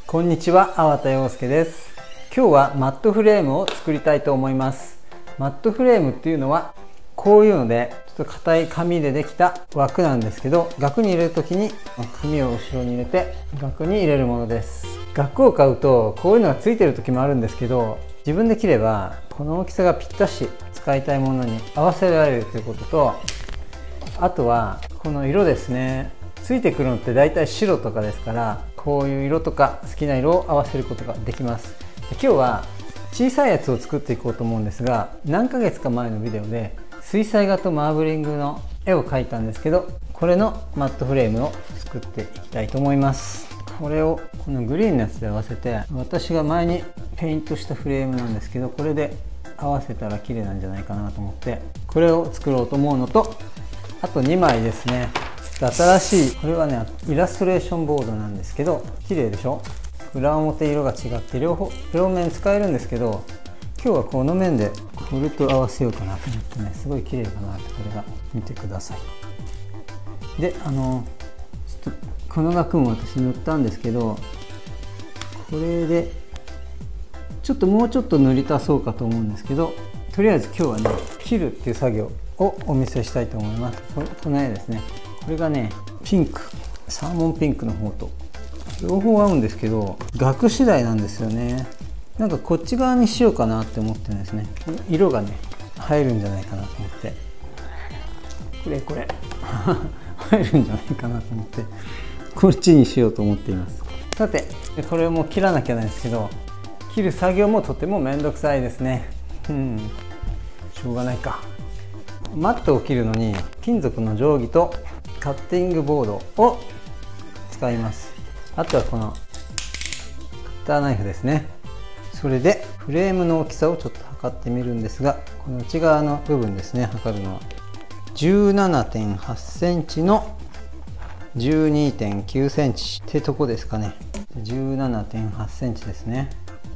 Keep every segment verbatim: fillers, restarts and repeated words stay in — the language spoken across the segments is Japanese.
こんにちは、粟田洋介です。今日はマットフレームを作りたいと思います。マットフレームっていうのはこういうのでちょっと硬い紙でできた枠なんですけど、額に入れる時に紙を後ろに入れて額に入れるものです。額を買うとこういうのがついてる時もあるんですけど、自分で切ればこの大きさがぴったし使いたいものに合わせられるということと、あとはこの色ですね。ついてくるのってだいたい白とかですから、こういう色とか好きな色を合わせることができます。今日は小さいやつを作っていこうと思うんですが、何ヶ月か前のビデオで水彩画とマーブリングの絵を描いたんですけど、これのマットフレームを作っていきたいと思います。これをこのグリーンのやつで合わせて、私が前にペイントしたフレームなんですけど、これで合わせたら綺麗なんじゃないかなと思ってこれを作ろうと思うのと、あとにまいですね。新しいこれはねイラストレーションボードなんですけど、綺麗でしょ。裏表色が違って両方両面使えるんですけど、今日はこの面でこれと合わせようかなと思ってね、すごい綺麗かなって、これが見てください。で、あのちょっとこの額も私塗ったんですけど、これでちょっともうちょっと塗り足そうかと思うんですけど、とりあえず今日はね切るっていう作業をお見せしたいと思います。こ, この絵ですね。これがねピンク、サーモンピンクの方と両方合うんですけど、額次第なんですよね。なんかこっち側にしようかなって思ってるんですね。色がね入るんじゃないかなと思って、これこれ入るんじゃないかなと思ってこっちにしようと思っています。さてこれも切らなきゃないんですけど、切る作業もとても面倒くさいですね。うんしょうがないか。マットを切るのに金属の定規とカッティングボードを使います。あとはこのカッターナイフですね。それでフレームの大きさをちょっと測ってみるんですが、この内側の部分ですね、測るのは じゅうななてんはちセンチの じゅうにてんきゅうセンチってとこですかね。 じゅうななてんはちセンチですね。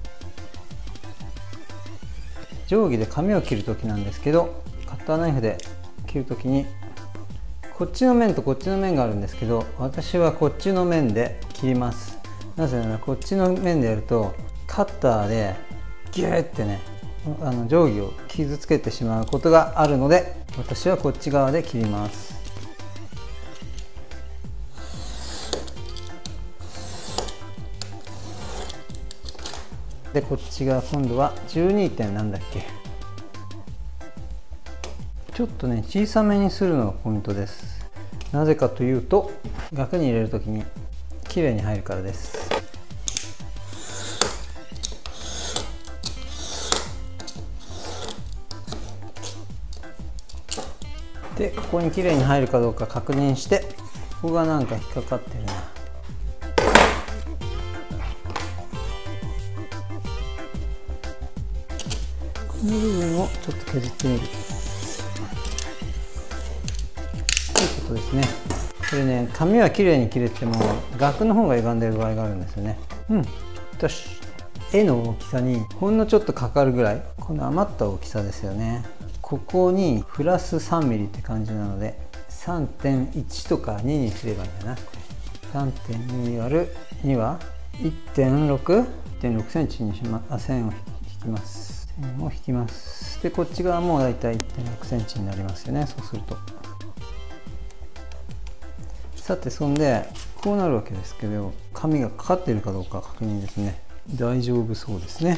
定規で紙を切る時なんですけど、カッターナイフで切る時にこっちの面とこっちの面があるんですけど、私はこっちの面で切ります。なぜならこっちの面でやるとカッターでギューってね、あの定規を傷つけてしまうことがあるので、私はこっち側で切ります。でこっち側今度はじゅうにてんなんだっけ、ちょっとね小さめにするのがポイントです。なぜかというと額に入れるときにきれいに入るからです。でここにきれいに入るかどうか確認して、ここがなんか引っかかってるな。この部分をちょっと削ってみるということですね。これね、紙はきれいに切れても額の方が歪んでる場合があるんですよね。うん、よし。絵の大きさにほんのちょっとかかるぐらい、この余った大きさですよね。ここにプラス さんミリ って感じなので さんてんいち とかににすればいいんだな。 さんてんに 割るには いってんろく いってんろくセンチにしま、あ線を引きます。線を引きます。でこっち側もだいたい いってんろくセンチになりますよね。そうするとさて、そんでこうなるわけですけど、紙がかかっているかどうか確認ですね。大丈夫そうですね。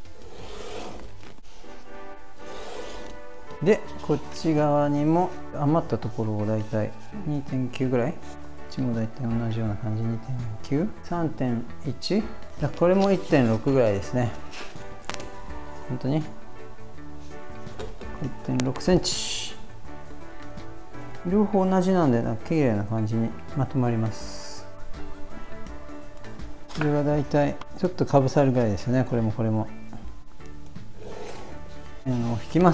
でこっち側にも余ったところをだいたい にてんきゅう ぐらい、こっちもだいたい同じような感じ。 にてんきゅう、さんてんいち、これも いってんろく ぐらいですね。本当に いってんろくセンチ、両方同じなんでなんか綺麗な感じにまとまります。これがだいたいちょっとかぶさるぐらいですよね。これもこれも線を引きます。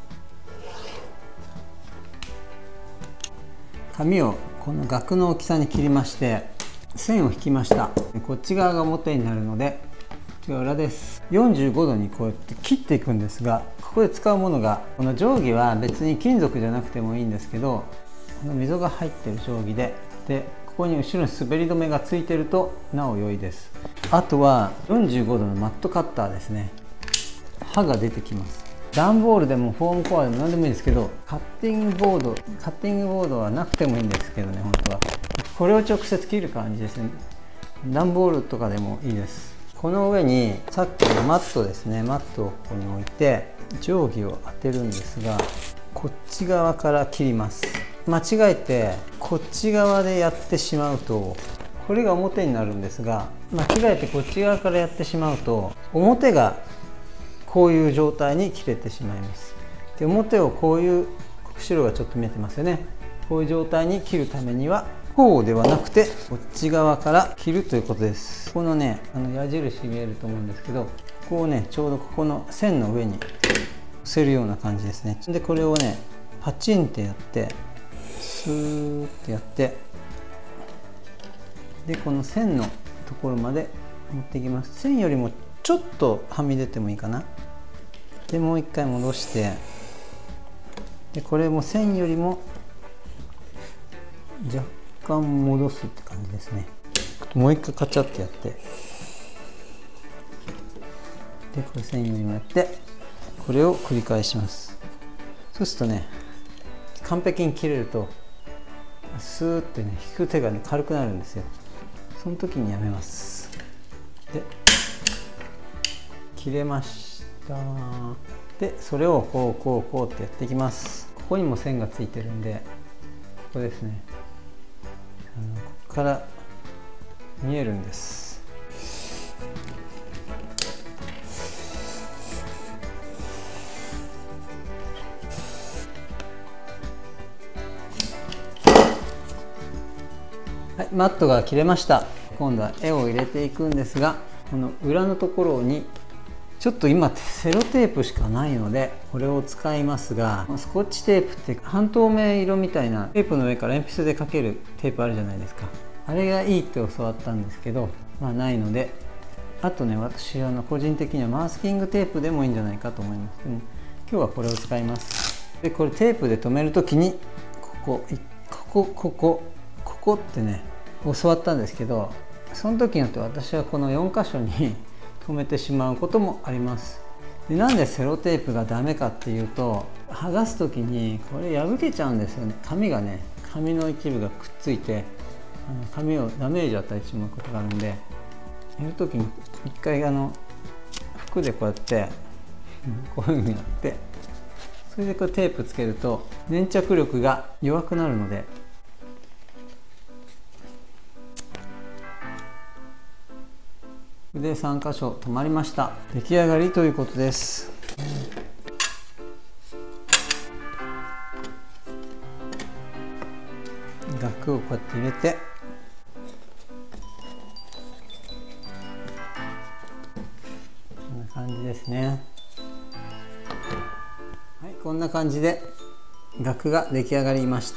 紙をこの額の大きさに切りまして線を引きました。こっち側が表になるのでこっちが裏です。よんじゅうごどにこうやって切っていくんですが、ここで使うものがこの定規は別に金属じゃなくてもいいんですけど、この溝が入ってる定規ででこに後ろに滑り止めがついてるとなお良いです。あとはよんじゅうごどのマットカッターですね。刃が出てきます。段ボールでもフォームコアでも何でもいいんですけど、カッティングボードカッティングボードはなくてもいいんですけどね、本当はこれを直接切る感じですね。段ボールとかでもいいです。この上にさっきのマットですね、マットをここに置いて定規を当てるんですが、こっち側から切ります。間違えてこっち側でやってしまうとこれが表になるんですが、間違えてこっち側からやってしまうと表がこういう状態に切れてしまいます。で、表をこういう後ろがちょっと見えてますよね。こういう状態に切るためにはこうではなくてこっち側から切るということです。このね、あの矢印見えると思うんですけど、こうね、ちょうどここの線の上に乗せるような感じですね。でこれをねパチンってやってスーってやって、でこの線のところまで持っていきます。線よりもちょっとはみ出てもいいかな。でもう一回戻して、でこれも線よりも若干戻すって感じですね。もう一回カチャってやって、でこれ線よりもやって、これを繰り返します。そうするとね、完璧に切れるとスーってね、引く手がね軽くなるんですよ。その時にやめます。で切れました。でそれをこうこうこうってやっていきます。ここにも線がついてるんで、ここですね、あのここから見えるんです。はい、マットが切れました。今度は絵を入れていくんですが、この裏のところにちょっと今セロテープしかないのでこれを使いますが、スコッチテープって半透明色みたいなテープの上から鉛筆で描けるテープあるじゃないですか。あれがいいって教わったんですけど、まあないので、あとね、私あの個人的にはマスキングテープでもいいんじゃないかと思います。でも今日はこれを使います。でこれテープで留める時にここここここここってね教わったんですけど、その時によって私はこのよん箇所に留めてしまうこともあります。でなんでセロテープがダメかっていうと、剥がす時にこれ破けちゃうんですよね。紙がね、紙の一部がくっついてあの紙をダメージを与えてしまうことがあるんで、やる時に一回あの服でこうやってこういうふうにやって、それでこうテープつけると粘着力が弱くなるので、でさん箇所止まりました。出来上がりということです。額をこうやって入れて、こんな感じですね。はい、こんな感じで額が出来上がりました。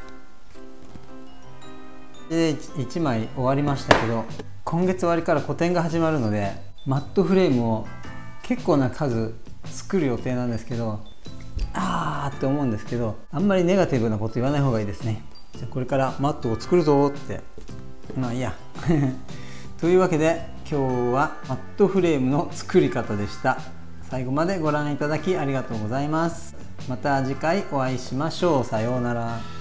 でいちまい終わりましたけど、今月終わりから個展が始まるのでマットフレームを結構な数作る予定なんですけど、あーって思うんですけど、あんまりネガティブなこと言わない方がいいですね。じゃあこれからマットを作るぞって、まあいいやというわけで今日はマットフレームの作り方でした。最後までご覧いただきありがとうございます。また次回お会いしましょう。さようなら。